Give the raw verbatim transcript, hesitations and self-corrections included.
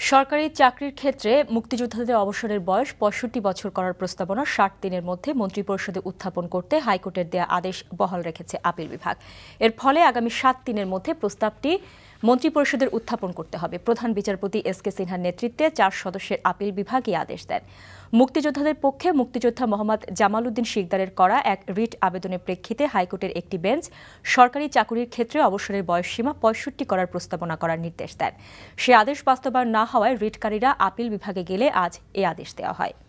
সরকারি চাকরির ক্ষেত্রে মুক্তিযোদ্ধাদের অবসরের বয়স পঁয়ষট্টি বছর করার প্রস্তাবনা ষাট দিনের মধ্যে মন্ত্রিপরিষদে উত্থাপন করতে হাইকোর্টের দেয়া আদেশ বহাল রেখেছে আপিল বিভাগ। এর ফলে আগামী সাত দিনের মধ্যে প্রস্তাবটি মন্ত্রিপরিষদের উত্থাপন করতে হবে। প্রধান বিচারপতি এস কে সিনহার নেতৃত্বে চার সদস্যের আপিল বিভাগ এই আদেশ দেন। মুক্তিযোদ্ধাদের পক্ষে মুক্তিযোদ্ধা মোহাম্মদ জামাল উদ্দিন শিকদারের করা এক রিট আবেদনের প্রেক্ষিতে হাইকোর্টের একটি বেঞ্চ সরকারি চাকুরির ক্ষেত্রে অবসরের বয়সসীমা পঁয়ষট্টি করার প্রস্তাবনা করার নির্দেশ দেন। সে আদেশ বাস্তবায়ন না হওয়ায় রিটকারীরা আপিল বিভাগে গেলে আজ এ আদেশ দেওয়া হয়।